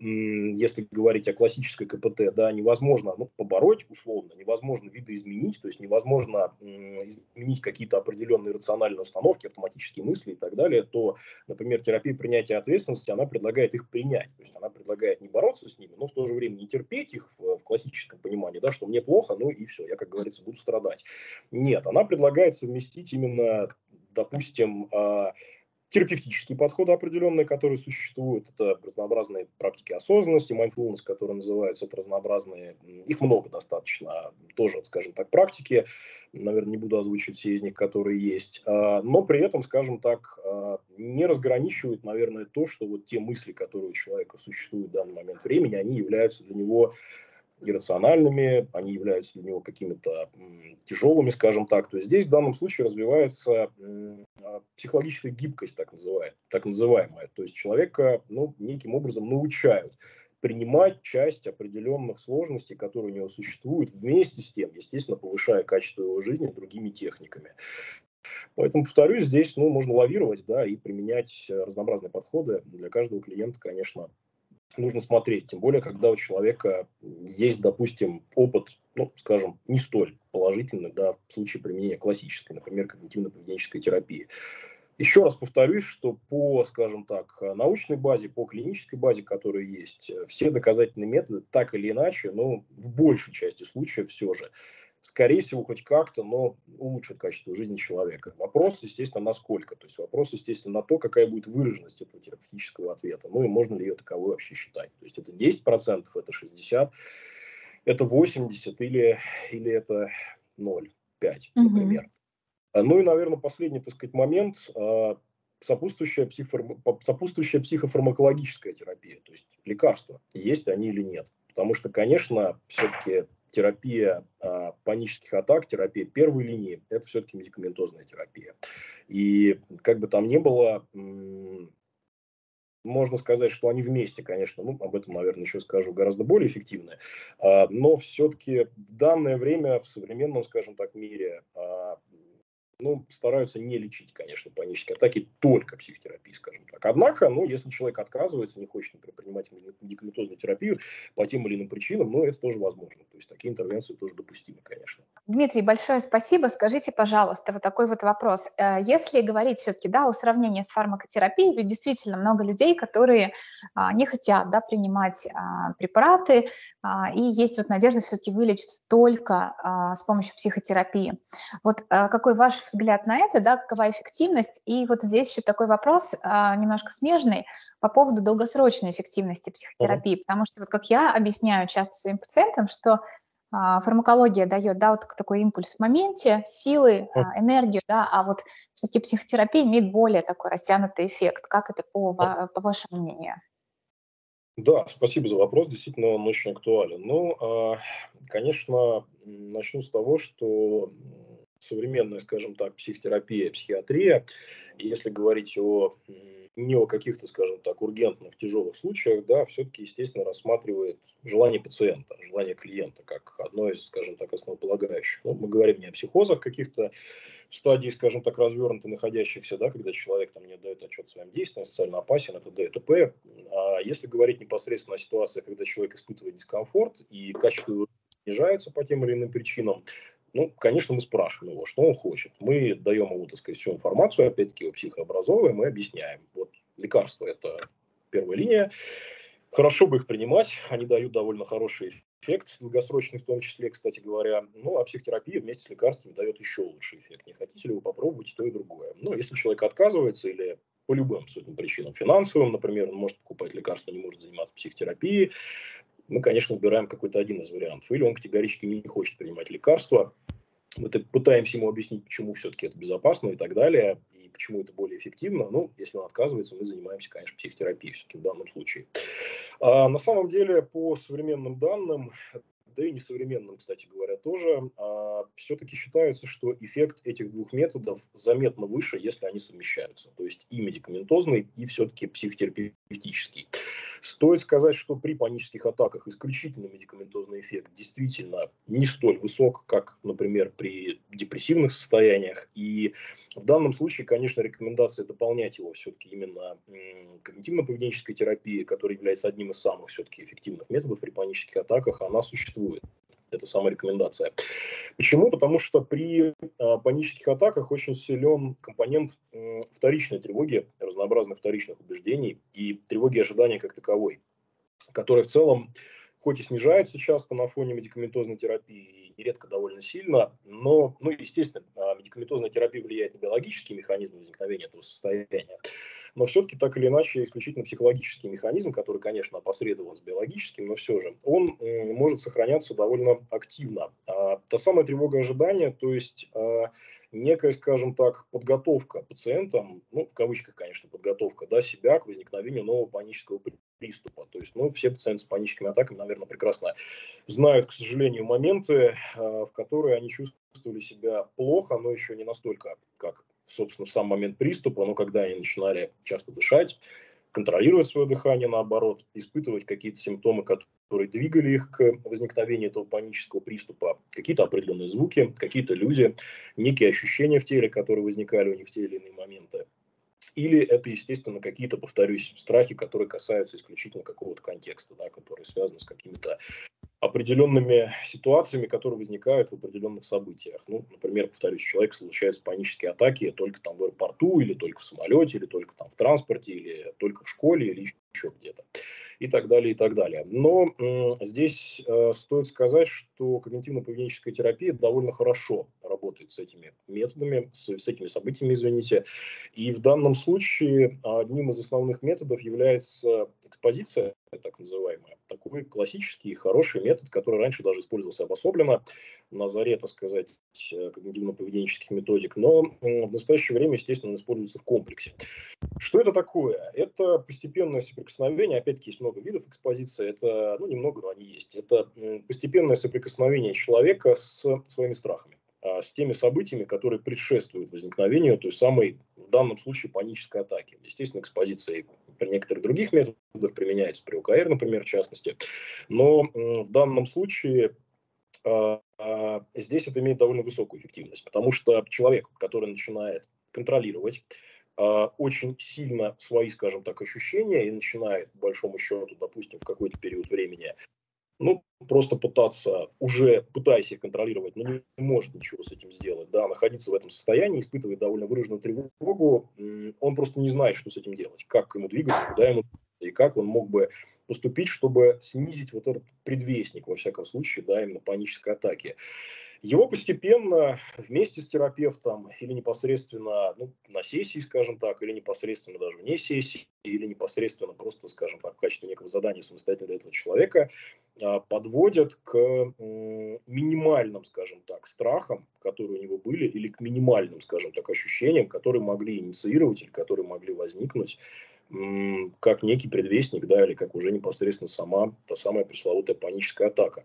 [SPEAKER 2] если говорить о классической КПТ, да, невозможно, ну, побороть условно, невозможно видоизменить, то есть невозможно изменить какие-то определенные рациональные установки, автоматические мысли и так далее, то, например, терапия принятия ответственности, она предлагает их принять. То есть она предлагает не бороться с ними, но в то же время не терпеть их в, в классическом понимании, да, что мне плохо, ну и все, я, как говорится, буду страдать. Нет, она предлагает совместить именно, допустим, терапевтические подходы определенные, которые существуют. Это разнообразные практики осознанности, mindfulness, которые называются, это разнообразные, их много достаточно, тоже, скажем так, практики. Наверное, не буду озвучивать все из них, которые есть. Но при этом, скажем так, не разграничивают, наверное, то, что вот те мысли, которые у человека существуют в данный момент времени, они являются для него иррациональными, они являются для него какими-то м, тяжелыми, скажем так. То есть здесь в данном случае развивается м, психологическая гибкость, так, называемая, так называемая. То есть человека, ну, неким образом научают принимать часть определенных сложностей, которые у него существуют, вместе с тем, естественно, повышая качество его жизни другими техниками. Поэтому, повторюсь, здесь, ну, можно лавировать, да, и применять разнообразные подходы. Для каждого клиента, конечно, нужно смотреть. Тем более, когда у человека есть, допустим, опыт, ну, скажем, не столь положительный, да, в случае применения классической, например, когнитивно-поведенческой терапии. Еще раз повторюсь, что по, скажем так, научной базе, по клинической базе, которая есть, все доказательные методы так или иначе, ну, в большей части случаев все же, скорее всего, хоть как-то, но улучшит качество жизни человека. Вопрос, естественно, насколько. То есть вопрос, естественно, на то, какая будет выраженность этого терапевтического ответа. Ну и можно ли ее таковой вообще считать. То есть это десять процентов, это шестьдесят процентов, это восемьдесят процентов или, или это ноль целых пять десятых, например.
[SPEAKER 1] Мгм.
[SPEAKER 2] Ну и, наверное, последний, так сказать, момент, сопутствующая, психофарм... сопутствующая психофармакологическая терапия, то есть лекарства, есть они или нет. Потому что, конечно, все-таки терапия а, панических атак, терапия первой линии, это все-таки медикаментозная терапия. И как бы там ни было, м- можно сказать, что они вместе, конечно, ну, об этом, наверное, еще скажу, гораздо более эффективны. А, но все-таки в данное время в современном, скажем так, мире а, ну, стараются не лечить, конечно, панические атаки только психотерапией, скажем так. Однако, ну, если человек отказывается, не хочет, например, принимать медикаментозную терапию по тем или иным причинам, ну, это тоже возможно. То есть такие интервенции тоже допустимы, конечно.
[SPEAKER 1] Дмитрий, большое спасибо. Скажите, пожалуйста, вот такой вот вопрос. Э, Если говорить все-таки, да, о сравнении с фармакотерапией, ведь действительно много людей, которые а, не хотят, да, принимать а, препараты, а, и есть вот надежда все-таки вылечиться только а, с помощью психотерапии. Вот а, какой ваш взгляд на это, да, какова эффективность? И вот здесь еще такой вопрос, а, немножко смежный, по поводу долгосрочной эффективности
[SPEAKER 2] Мгм.
[SPEAKER 1] психотерапии, потому что вот как я объясняю часто своим пациентам, что а, фармакология дает, да, вот такой импульс в моменте, силы, а, энергию, да, а вот все-таки психотерапия имеет более такой растянутый эффект. Как это по, ва- по вашему мнению?
[SPEAKER 2] Да, спасибо за вопрос, действительно он очень актуален. Ну, а, конечно, м, начну с того, что м, современная, скажем так, психотерапия, психиатрия, если говорить о м, не о каких-то, скажем так, ургентных, тяжелых случаях, да, все-таки, естественно, рассматривает желание пациента, желание клиента как одно из, скажем так, основополагающих. Ну, мы говорим не о психозах каких-то в стадии, скажем так, развернуто находящихся, да, когда человек там не отдает отчет своим действиям, социально опасен, это д и т п. А если говорить непосредственно о ситуации, когда человек испытывает дискомфорт и качество его снижается по тем или иным причинам, ну, конечно, мы спрашиваем его, что он хочет. Мы даем ему, так сказать, всю информацию, опять-таки, его психообразовываем и объясняем. Вот лекарство – это первая линия. Хорошо бы их принимать, они дают довольно хороший эффект, долгосрочный в том числе, кстати говоря. Ну, а психотерапия вместе с лекарствами дает еще лучший эффект. Не хотите ли вы попробовать то и другое? Ну, если человек отказывается или по любым абсолютно причинам, финансовым, например, он может покупать лекарства, не может заниматься психотерапией, мы, конечно, выбираем какой-то один из вариантов. Или он категорически не хочет принимать лекарства, мы пытаемся ему объяснить, почему все-таки это безопасно и так далее, и почему это более эффективно. Ну, если он отказывается, мы занимаемся, конечно, психотерапией все-таки в данном случае. А на самом деле, по современным данным, да и несовременным, кстати говоря, тоже, а, все-таки считается, что эффект этих двух методов заметно выше, если они совмещаются. То есть и медикаментозный, и все-таки психотерапевтический. Стоит сказать, что при панических атаках исключительно медикаментозный эффект действительно не столь высок, как, например, при депрессивных состояниях. И в данном случае, конечно, рекомендация дополнять его все-таки именно м, когнитивно-поведенческой терапией, которая является одним из самых все-таки эффективных методов при панических атаках, она существует. Это самая рекомендация. Почему? Потому что при а, панических атаках очень силен компонент м, вторичной тревоги, разнообразных вторичных убеждений и тревоги ожидания как таковой, которая в целом хоть и снижается часто на фоне медикаментозной терапии, нередко довольно сильно, но, ну, естественно, а, медикаментозная терапия влияет на биологические механизмы возникновения этого состояния, но все-таки так или иначе исключительно психологический механизм, который, конечно, опосредован с биологическим, но все же, он м, может сохраняться довольно активно. А, та самая тревога ожидания, то есть а, некая, скажем так, подготовка пациентам, ну, в кавычках, конечно, подготовка, да, себя к возникновению нового панического приступа. То есть, ну, все пациенты с паническими атаками, наверное, прекрасно знают, к сожалению, моменты, а, в которые они чувствовали себя плохо, но еще не настолько, как, собственно, в сам момент приступа, но когда они начинали часто дышать, контролировать свое дыхание, наоборот, испытывать какие-то симптомы, которые двигали их к возникновению этого панического приступа, какие-то определенные звуки, какие-то люди, некие ощущения в теле, которые возникали у них в те или иные моменты. Или это, естественно, какие-то, повторюсь, страхи, которые касаются исключительно какого-то контекста, да, которые связаны с какими-то определенными ситуациями, которые возникают в определенных событиях. Ну, например, повторюсь, человек случаются панические атаки только там в аэропорту, или только в самолете, или только там в транспорте, или только в школе, или еще где-то. И так далее, и так далее. Но м, здесь э, стоит сказать, что когнитивно-поведенческая терапия довольно хорошо работает с этими методами, с, с этими событиями, извините. И в данном случае одним из основных методов является экспозиция, так называемая. Такой классический, хороший метод, который раньше даже использовался обособленно на заре, так сказать, когнитивно-поведенческих методик, но в настоящее время, естественно, он используется в комплексе. Что это такое? Это постепенное соприкосновение, опять-таки есть много видов экспозиции, это, ну, немного, но они есть. Это постепенное соприкосновение человека с своими страхами, с теми событиями, которые предшествуют возникновению той самой, в данном случае, панической атаки. Естественно, экспозиция при некоторых других методах применяется, при ОКР, например, в частности. Но в данном случае здесь это имеет довольно высокую эффективность, потому что человек, который начинает контролировать очень сильно свои, скажем так, ощущения и начинает, по большому счету, допустим, в какой-то период времени, ну, просто пытаться, уже пытаясь их контролировать, но не может ничего с этим сделать, да, находиться в этом состоянии, испытывает довольно выраженную тревогу, он просто не знает, что с этим делать, как ему двигаться, куда ему двигаться, и как он мог бы поступить, чтобы снизить вот этот предвестник, во всяком случае, да, именно панической атаки. Его постепенно вместе с терапевтом или непосредственно, ну, на сессии, скажем так, или непосредственно даже вне сессии, или непосредственно просто, скажем так, в качестве некого задания самостоятельно для этого человека а, подводят к м, минимальным, скажем так, страхам, которые у него были, или к минимальным, скажем так, ощущениям, которые могли инициировать или которые могли возникнуть м, как некий предвестник, да, или как уже непосредственно сама та самая пресловутая паническая атака.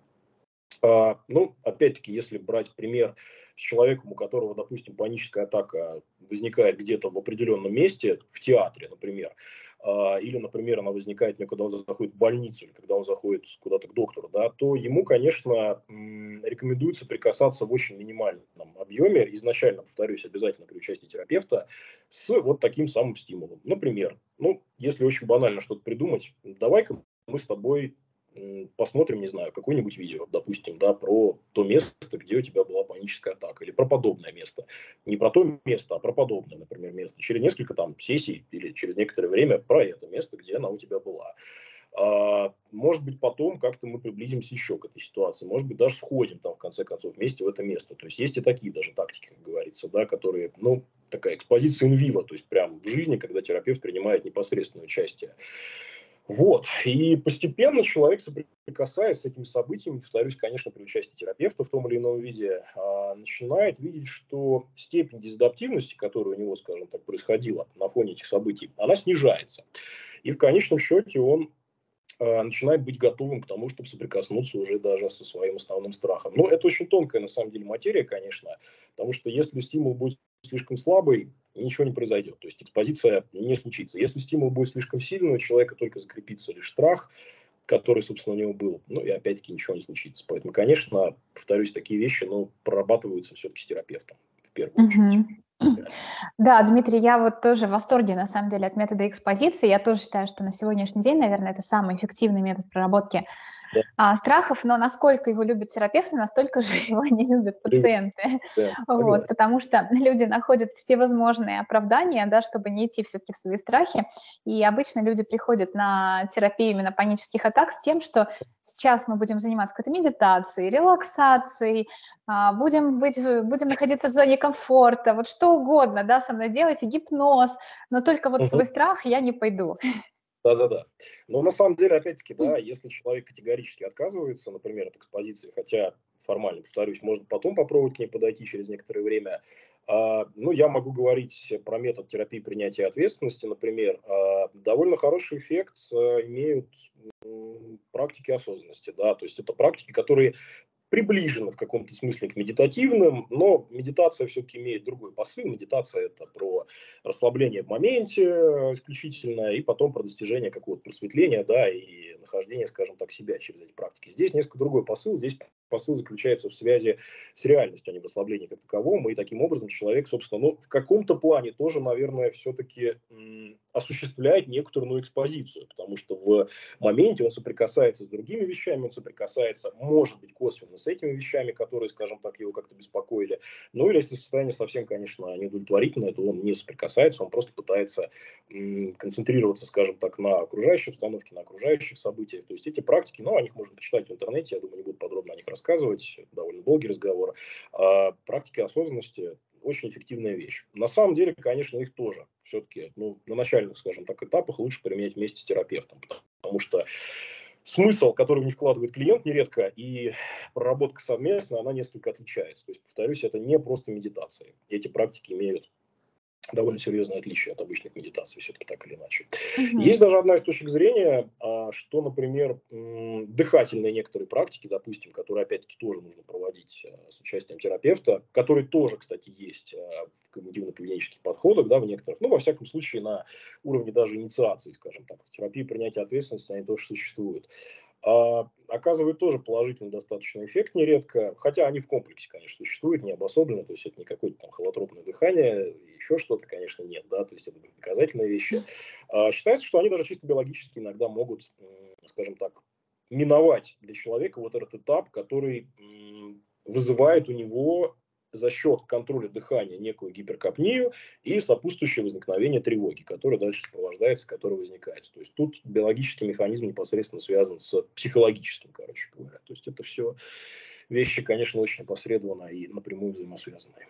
[SPEAKER 2] А, ну, опять-таки, если брать пример с человеком, у которого, допустим, паническая атака возникает где-то в определенном месте, в театре, например, а, или, например, она возникает, когда он заходит в больницу, или когда он заходит куда-то к доктору, да, то ему, конечно, м, рекомендуется прикасаться в очень минимальном объеме, изначально, повторюсь, обязательно при участии терапевта, с вот таким самым стимулом. Например, ну, если очень банально что-то придумать, давай-ка мы с тобой посмотрим, не знаю, какое-нибудь видео, допустим, да, про то место, где у тебя была паническая атака, или про подобное место. Не про то место, а про подобное, например, место. Через несколько там сессий или через некоторое время про это место, где она у тебя была. А, может быть, потом как-то мы приблизимся еще к этой ситуации. Может быть, даже сходим там, в конце концов, вместе в это место. То есть есть и такие даже тактики, как говорится, да, которые, ну, такая экспозиция in vivo, то есть прямо в жизни, когда терапевт принимает непосредственное участие. Вот. И постепенно человек, соприкасаясь с этими событиями, повторюсь, конечно, при участии терапевта в том или ином виде, а, начинает видеть, что степень дезадаптивности, которая у него, скажем так, происходила на фоне этих событий, она снижается. И в конечном счете он а, начинает быть готовым к тому, чтобы соприкоснуться уже даже со своим основным страхом. Но это очень тонкая, на самом деле, материя, конечно, потому что если стимул будет слишком слабый, ничего не произойдет. То есть экспозиция не случится. Если стимул будет слишком сильный, у человека только закрепится лишь страх, который, собственно, у него был. Ну и опять-таки ничего не случится. Поэтому, конечно, повторюсь, такие вещи, ну, прорабатываются все-таки с терапевтом в первую очередь.
[SPEAKER 1] Мгм. Да, Дмитрий, я вот тоже в восторге, на самом деле, от метода экспозиции. Я тоже считаю, что на сегодняшний день, наверное, это самый эффективный метод проработки
[SPEAKER 2] Да,
[SPEAKER 1] а, страхов, но насколько его любят терапевты, настолько же его не любят
[SPEAKER 2] привет,
[SPEAKER 1] пациенты.
[SPEAKER 2] да,
[SPEAKER 1] Вот,
[SPEAKER 2] согласен.
[SPEAKER 1] потому что люди находят всевозможные оправдания, да, чтобы не идти все-таки в свои страхи. И обычно люди приходят на терапию именно панических атак с тем, что сейчас мы будем заниматься какой-то медитацией, релаксацией, а, будем, быть, в- будем находиться в зоне комфорта, вот что угодно, да, со мной делайте, гипноз, но только вот в
[SPEAKER 2] Мгм.
[SPEAKER 1] свой страх я не пойду.
[SPEAKER 2] Да-да-да. Но на самом деле, опять-таки, да, если человек категорически отказывается, например, от экспозиции, хотя формально, повторюсь, можно потом попробовать к ней подойти через некоторое время. А, ну, я могу говорить про метод терапии принятия ответственности, например. А, довольно хороший эффект а, имеют м, практики осознанности, да, то есть это практики, которые приближены в каком-то смысле к медитативным, но медитация все-таки имеет другой посыл. Медитация – это про расслабление в моменте э, исключительно, и потом про достижение какого-то просветления, да, и нахождение, скажем так, себя через эти практики. Здесь несколько другой посыл. Здесь посыл заключается в связи с реальностью, а не в расслаблении как таковом. И таким образом человек, собственно, ну, в каком-то плане тоже, наверное, все-таки м, осуществляет некоторую ну, экспозицию, потому что в моменте он соприкасается с другими вещами, он соприкасается, может быть, косвенно с этими вещами, которые, скажем так, его как-то беспокоили. Ну или если состояние совсем, конечно, неудовлетворительное, то он не соприкасается, он просто пытается м, концентрироваться, скажем так, на окружающей обстановке, на окружающих событиях. То есть эти практики, ну, о них можно почитать в интернете, я думаю, не буду подробно о них рассказывать, это довольно долгий разговор. А практики осознанности очень эффективная вещь. На самом деле, конечно, их тоже все-таки ну, на начальных, скажем так, этапах лучше применять вместе с терапевтом, потому что смысл, который в них вкладывает клиент нередко, и проработка совместная, она несколько отличается. То есть, повторюсь, это не просто медитации. Эти практики имеют довольно серьезное отличие от обычных медитаций, все-таки так или иначе. Есть
[SPEAKER 1] Мгм.
[SPEAKER 2] даже одна из точек зрения, а, что, например, м, дыхательные некоторые практики, допустим, которые, опять-таки, тоже нужно проводить а, с участием терапевта, которые тоже, кстати, есть а, в когнитивно-поведенческих подходах, да, в некоторых, ну, во всяком случае, на уровне даже инициации, скажем так, в терапии принятия ответственности они тоже существуют, а, оказывают тоже положительный достаточно эффект нередко, хотя они в комплексе, конечно, существуют, не обособленно, то есть это не какое-то там холотропное дыхание, еще что-то, конечно, нет, да, то есть это доказательные вещи. А, считается, что они даже чисто биологически иногда могут, м, скажем так, миновать для человека вот этот этап, который м, вызывает у него за счет контроля дыхания некую гиперкапнию и сопутствующее возникновение тревоги, которая дальше сопровождается, которая возникает. То есть тут биологический механизм непосредственно связан с психологическим, короче говоря. То есть это все вещи, конечно, очень опосредованно и напрямую взаимосвязанные.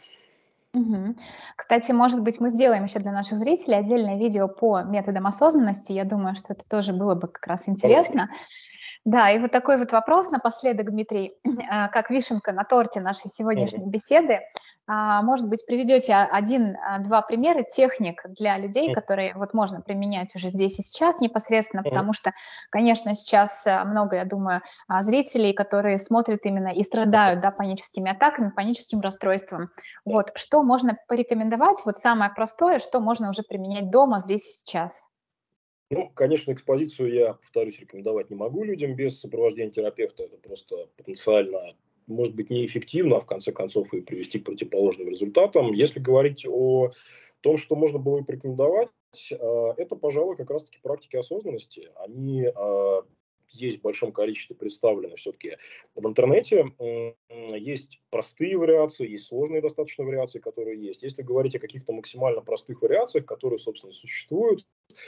[SPEAKER 1] Мгм. Кстати, может быть, мы сделаем еще для наших зрителей отдельное видео по методам осознанности. Я думаю, что это тоже было бы как раз
[SPEAKER 2] Хорошо.
[SPEAKER 1] интересно. Да, и вот такой вот вопрос напоследок, Дмитрий, а, как вишенка на торте нашей
[SPEAKER 2] Мгм.
[SPEAKER 1] сегодняшней беседы. А, Может быть, приведете один-два примера техник для людей,
[SPEAKER 2] Мгм.
[SPEAKER 1] которые вот можно применять уже здесь и сейчас непосредственно,
[SPEAKER 2] Мгм.
[SPEAKER 1] потому что, конечно, сейчас а, много, я думаю, а, зрителей, которые смотрят именно и страдают, да, паническими атаками, паническим расстройством.
[SPEAKER 2] Да.
[SPEAKER 1] Вот, что можно порекомендовать, вот самое простое, что можно уже применять дома, здесь и сейчас?
[SPEAKER 2] Ну, конечно, экспозицию я, повторюсь, рекомендовать не могу людям без сопровождения терапевта. Это просто потенциально может быть неэффективно, а в конце концов и привести к противоположным результатам. Если говорить о том, что можно было бы порекомендовать, э, это, пожалуй, как раз-таки практики осознанности. Они э, есть в большом количестве представлены все-таки в интернете. М, Есть простые вариации, есть сложные достаточно вариации, которые есть. Если говорить о каких-то максимально простых вариациях, которые, собственно, существуют,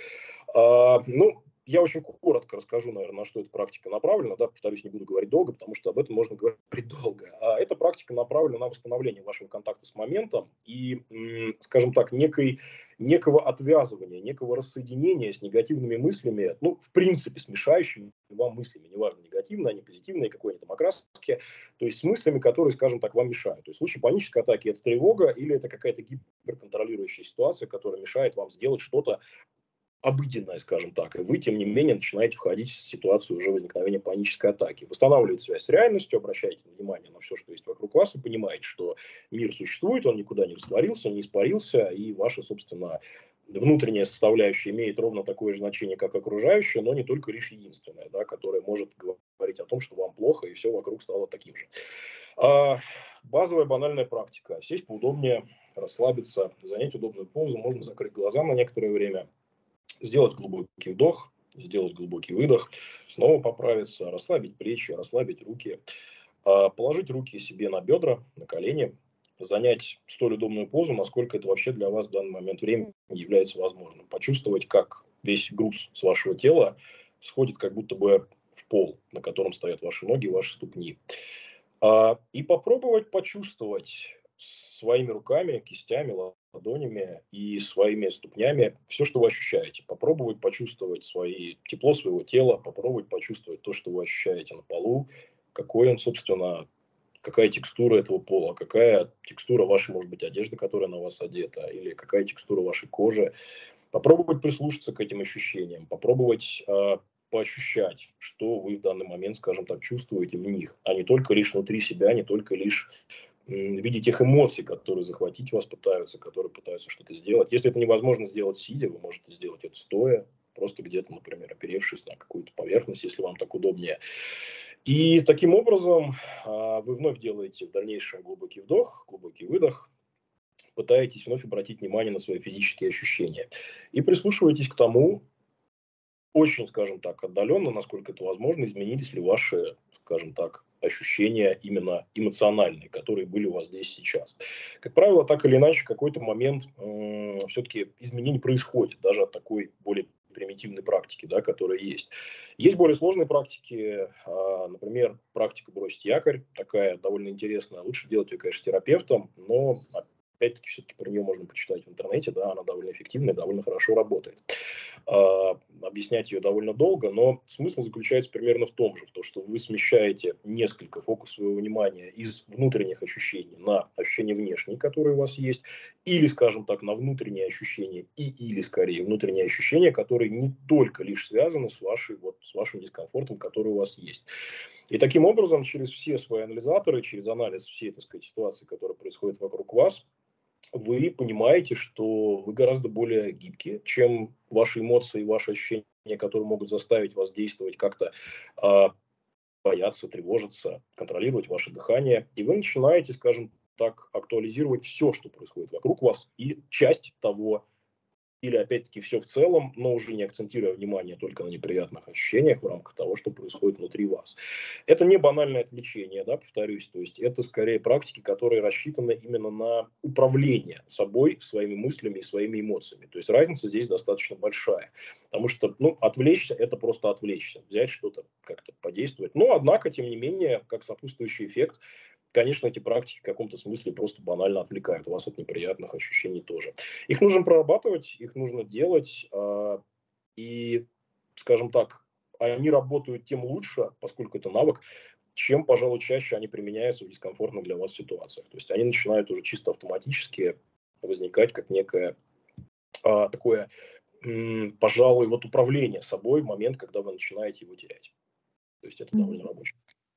[SPEAKER 2] а, ну, я очень коротко расскажу, наверное, на что эта практика направлена. Да, повторюсь, не буду говорить долго, потому что об этом можно говорить долго. А эта практика направлена на восстановление вашего контакта с моментом и, м, скажем так, некой, некого отвязывания, некого рассоединения с негативными мыслями, ну, в принципе, с мешающими вам мыслями, неважно, негативные они, позитивные, какой они там окраски, то есть с мыслями, которые, скажем так, вам мешают. То есть в случае панической атаки это тревога или это какая-то гиперконтролирующая ситуация, которая мешает вам сделать что-то, обыденное, скажем так, и вы, тем не менее, начинаете входить в ситуацию уже возникновения панической атаки. Восстанавливаете связь с реальностью, обращаете внимание на все, что есть вокруг вас, и понимаете, что мир существует, он никуда не растворился, не испарился, и ваша, собственно, внутренняя составляющая имеет ровно такое же значение, как окружающая, но не только лишь единственное, да, которое может говорить о том, что вам плохо, и все вокруг стало таким же. А, базовая банальная практика. Сесть поудобнее, расслабиться, занять удобную позу, можно закрыть глаза на некоторое время, сделать глубокий вдох, сделать глубокий выдох, снова поправиться, расслабить плечи, расслабить руки, а, положить руки себе на бедра, на колени, занять столь удобную позу, насколько это вообще для вас в данный момент времени является возможным. Почувствовать, как весь груз с вашего тела сходит как будто бы в пол, на котором стоят ваши ноги, ваши ступни. А, и попробовать почувствовать своими руками, кистями, ладонями и своими ступнями все, что вы ощущаете. Попробовать почувствовать свои, тепло своего тела, попробовать почувствовать то, что вы ощущаете на полу, какой он, собственно, какая текстура этого пола, какая текстура вашей, может быть, одежды, которая на вас одета, или какая текстура вашей кожи. Попробовать прислушаться к этим ощущениям, попробовать э, поощущать, что вы в данный момент, скажем так, чувствуете в них, а не только лишь внутри себя, не только лишь м, видеть тех эмоций, которые захватить вас пытаются, которые пытаются что-то сделать. Если это невозможно сделать сидя, вы можете сделать это стоя, просто где-то, например, оперевшись на какую-то поверхность, если вам так удобнее. И таким образом а, вы вновь делаете в дальнейшем глубокий вдох, глубокий выдох, пытаетесь вновь обратить внимание на свои физические ощущения. И прислушивайтесь к тому, очень, скажем так, отдаленно, насколько это возможно, изменились ли ваши, скажем так, ощущения именно эмоциональные, которые были у вас здесь сейчас. Как правило, так или иначе, в какой-то момент э, все-таки изменение происходит, даже от такой более примитивной практики, да, которая есть. Есть более сложные практики, э, например, практика бросить якорь, такая довольно интересная. Лучше делать ее, конечно, терапевтом, но опять-таки, все-таки про нее можно почитать в интернете, да, она довольно эффективная, довольно хорошо работает. А, объяснять ее довольно долго, но смысл заключается примерно в том же, в том, что вы смещаете несколько фокус своего внимания из внутренних ощущений на ощущения внешние, которые у вас есть, или, скажем так, на внутренние ощущения, и или, скорее, внутренние ощущения, которые не только лишь связаны с, вашей, вот, с вашим дискомфортом, который у вас есть. И таким образом, через все свои анализаторы, через анализ всей, так сказать, ситуации, которая происходит вокруг вас, вы понимаете, что вы гораздо более гибкие, чем ваши эмоции, ваши ощущения, которые могут заставить вас действовать как-то, э, бояться, тревожиться, контролировать ваше дыхание. И вы начинаете, скажем так, актуализировать все, что происходит вокруг вас, и часть того, или опять-таки все в целом, но уже не акцентируя внимание только на неприятных ощущениях в рамках того, что происходит внутри вас. Это не банальное отвлечение, да, повторюсь, то есть это скорее практики, которые рассчитаны именно на управление собой, своими мыслями и своими эмоциями. То есть разница здесь достаточно большая, потому что, ну, отвлечься – это просто отвлечься, взять что-то, как-то подействовать. Но, однако, тем не менее, как сопутствующий эффект, конечно, эти практики в каком-то смысле просто банально отвлекают вас от неприятных ощущений тоже. Их нужно прорабатывать, их нужно делать, э, и, скажем так, они работают тем лучше, поскольку это навык, чем, пожалуй, чаще они применяются в дискомфортных для вас ситуациях. То есть они начинают уже чисто автоматически возникать как некое э, такое, м, пожалуй, вот управление собой в момент, когда вы начинаете его терять. То есть это довольно рабочий.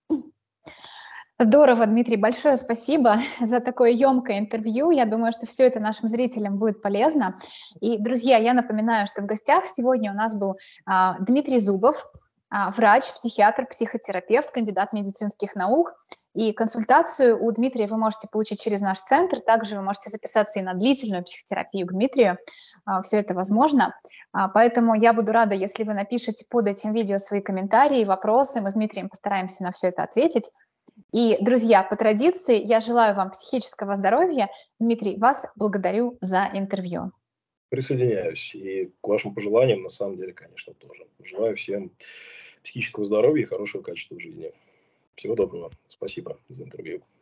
[SPEAKER 1] Здорово, Дмитрий, большое спасибо за такое емкое интервью. Я думаю, что все это нашим зрителям будет полезно. И, друзья, я напоминаю, что в гостях сегодня у нас был а, Дмитрий Зубов, а, врач, психиатр, психотерапевт, кандидат медицинских наук. И консультацию у Дмитрия вы можете получить через наш центр. Также вы можете записаться и на длительную психотерапию к Дмитрию. А, все это возможно. А, поэтому я буду рада, если вы напишите под этим видео свои комментарии, вопросы. Мы с Дмитрием постараемся на все это ответить. И, друзья, по традиции, я желаю вам психического здоровья. Дмитрий, вас благодарю за интервью.
[SPEAKER 2] Присоединяюсь. И к вашим пожеланиям, на самом деле, конечно, тоже. Желаю всем психического здоровья и хорошего качества жизни. Всего доброго. Спасибо за интервью.